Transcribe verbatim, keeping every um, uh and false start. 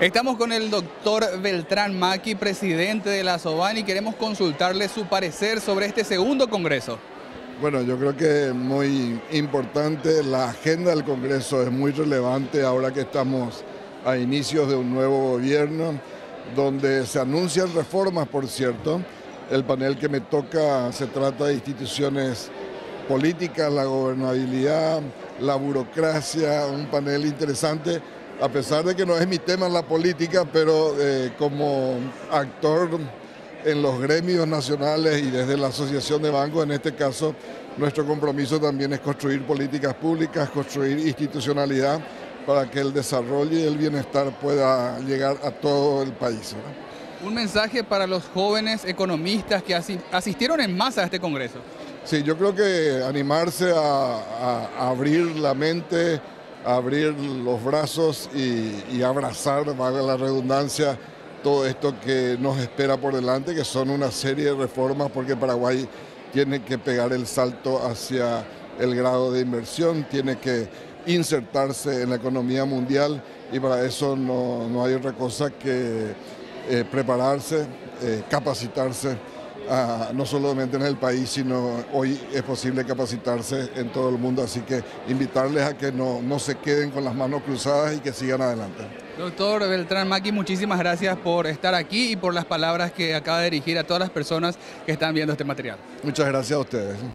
Estamos con el doctor Beltrán Maki, presidente de la SOVAN, y queremos consultarle su parecer sobre este segundo congreso. Bueno, yo creo que es muy importante, la agenda del Congreso es muy relevante ahora que estamos a inicios de un nuevo gobierno, donde se anuncian reformas, por cierto. El panel que me toca se trata de instituciones políticas, la gobernabilidad, la burocracia, un panel interesante, a pesar de que no es mi tema en la política, pero eh, como actor en los gremios nacionales y desde la Asociación de Bancos, en este caso, nuestro compromiso también es construir políticas públicas, construir institucionalidad para que el desarrollo y el bienestar pueda llegar a todo el país, ¿no? Un mensaje para los jóvenes economistas que asistieron en masa a este congreso. Sí, yo creo que animarse a, a, a abrir la mente, a abrir los brazos y, y abrazar, valga la redundancia, todo esto que nos espera por delante, que son una serie de reformas, porque Paraguay tiene que pegar el salto hacia el grado de inversión, tiene que insertarse en la economía mundial, y para eso no, no hay otra cosa que eh, prepararse, eh, capacitarse, uh, no solamente en el país, sino hoy es posible capacitarse en todo el mundo, así que invitarles a que no, no se queden con las manos cruzadas y que sigan adelante. Doctor Beltrán Maki, muchísimas gracias por estar aquí y por las palabras que acaba de dirigir a todas las personas que están viendo este material. Muchas gracias a ustedes.